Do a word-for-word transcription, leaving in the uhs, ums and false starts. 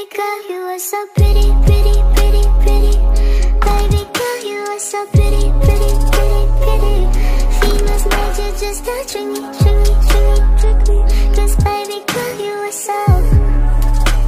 girl, you are so pretty, pretty, pretty, pretty. Baby girl, you are so pretty, pretty, pretty, pretty. Females made you just touching me.